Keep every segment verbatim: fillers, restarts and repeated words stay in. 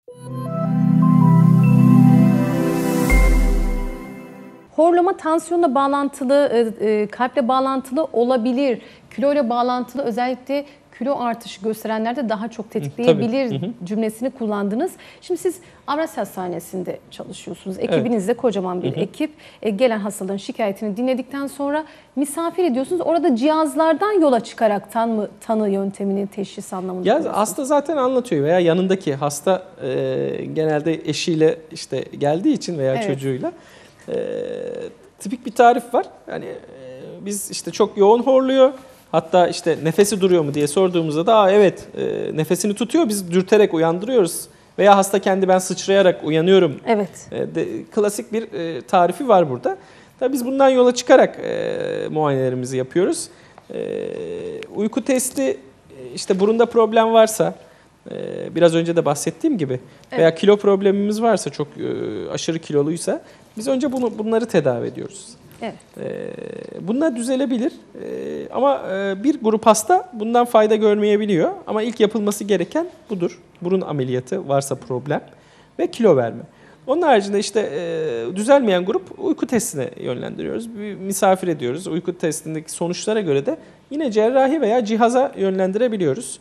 Horlama tansiyonla bağlantılı, kalple bağlantılı olabilir. Kiloyla bağlantılı, özellikle kilo artışı gösterenlerde daha çok tetikleyebilir Tabii. cümlesini kullandınız. Şimdi siz Avrasya Hastanesi'nde çalışıyorsunuz. Ekibiniz de evet. kocaman bir hı hı. ekip. E, gelen hastaların şikayetini dinledikten sonra misafir ediyorsunuz. Orada cihazlardan yola çıkaraktan mı tanı yöntemini teşhis anlamında? Ya hasta zaten anlatıyor veya yanındaki hasta e, genelde eşiyle işte geldiği için veya evet. çocuğuyla e, tipik bir tarif var. Yani e, biz işte çok yoğun horluyor. Hatta işte nefesi duruyor mu diye sorduğumuzda da evet e, nefesini tutuyor, biz dürterek uyandırıyoruz. Veya hasta kendi ben sıçrayarak uyanıyorum. Evet. E, de, klasik bir e, tarifi var burada. Tabii biz bundan yola çıkarak e, muayenelerimizi yapıyoruz. E, uyku testi, işte burunda problem varsa, e, biraz önce de bahsettiğim gibi evet. veya kilo problemimiz varsa, çok e, aşırı kiloluysa biz önce bunu bunları tedavi ediyoruz. Evet. Bunlar düzelebilir ama bir grup hasta bundan fayda görmeyebiliyor. Ama ilk yapılması gereken budur. Burun ameliyatı varsa problem ve kilo verme. Onun haricinde işte düzelmeyen grup uyku testine yönlendiriyoruz. Bir misafir ediyoruz. Uyku testindeki sonuçlara göre de yine cerrahi veya cihaza yönlendirebiliyoruz.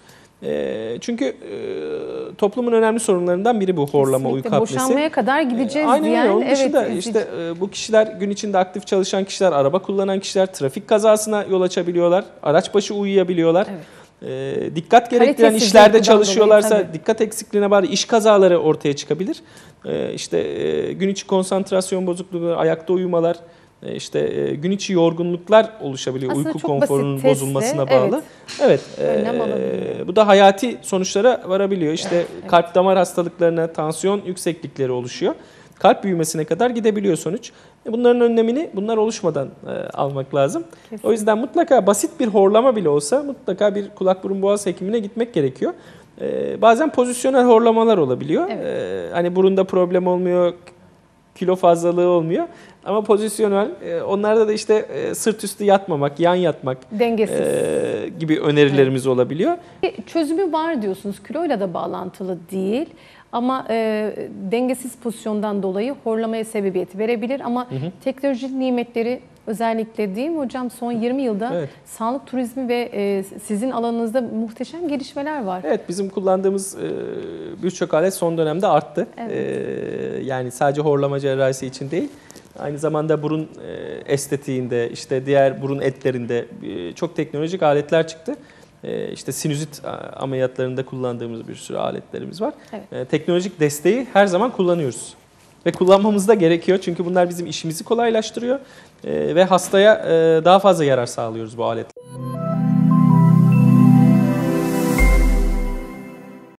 Çünkü toplumun önemli sorunlarından biri bu horlama, Kesinlikle. uyku apnesi. Boşanmaya kadar gideceğiz Aynen diyen. öyle. Onun dışında evet, işte bu kişiler gün içinde aktif çalışan kişiler, araba kullanan kişiler trafik kazasına yol açabiliyorlar. Araç başı uyuyabiliyorlar. Evet. Dikkat gerektiren işlerde çalışıyorlarsa dolayı, dikkat eksikliğine bağlı iş kazaları ortaya çıkabilir. İşte gün içi konsantrasyon bozukluğu, ayakta uyumalar, İşte gün içi yorgunluklar oluşabiliyor. Aslında uyku konforunun bozulmasına bağlı. Evet. evet e, bu da hayati sonuçlara varabiliyor. İşte evet, kalp evet. damar hastalıklarına, tansiyon yükseklikleri oluşuyor. Kalp büyümesine kadar gidebiliyor sonuç. Bunların önlemini bunlar oluşmadan e, almak lazım. Kesinlikle. O yüzden mutlaka basit bir horlama bile olsa mutlaka bir kulak burun boğaz hekimine gitmek gerekiyor. E, bazen pozisyonel horlamalar olabiliyor. Evet. E, hani burunda problem olmuyor, kilo fazlalığı olmuyor. Ama pozisyonel, onlarda da işte sırt üstü yatmamak, yan yatmak dengesiz e, gibi önerilerimiz evet. olabiliyor. Çözümü var diyorsunuz, kiloyla da bağlantılı değil ama e, dengesiz pozisyondan dolayı horlamaya sebebiyet verebilir. Ama hı hı. teknoloji nimetleri özellikle değil mi hocam, son yirmi yılda evet. sağlık turizmi ve e, sizin alanınızda muhteşem gelişmeler var. Evet, bizim kullandığımız e, birçok alet son dönemde arttı. Evet. E, yani sadece horlama cerrahisi için değil. Aynı zamanda burun estetiğinde, işte diğer burun etlerinde çok teknolojik aletler çıktı. İşte sinüzit ameliyatlarında kullandığımız bir sürü aletlerimiz var. Evet. Teknolojik desteği her zaman kullanıyoruz. Ve kullanmamız da gerekiyor çünkü bunlar bizim işimizi kolaylaştırıyor ve hastaya daha fazla yarar sağlıyoruz bu aletle.